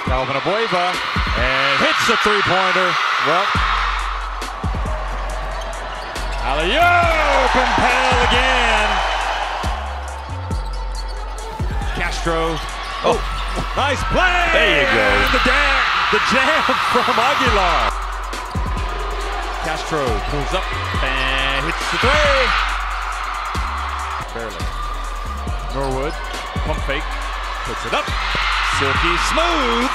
and hits the three-pointer. Well, alley-oop and Pell again. Castro. Oh, nice play. There you go. The jam from Aguilar. Castro pulls up and hits the three. Barely. Norwood, pump fake, puts it up. Silky smooth.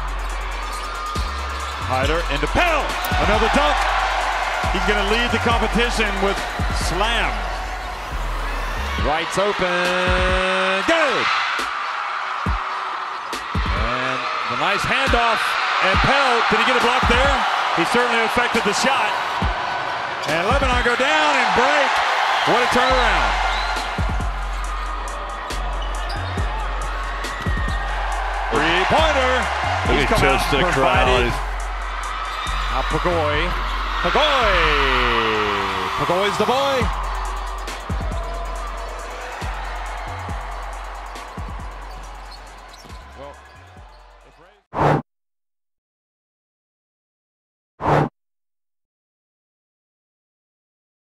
Hyder into Pell. Another dunk. He's going to lead the competition with slam. Right's open. Good. And the nice handoff. And Pell, did he get a block there? He certainly affected the shot. And Lebanon go down and break. What a turnaround. Three-pointer. He's come out to the crowd. Pagoy. Pagoy's the boy.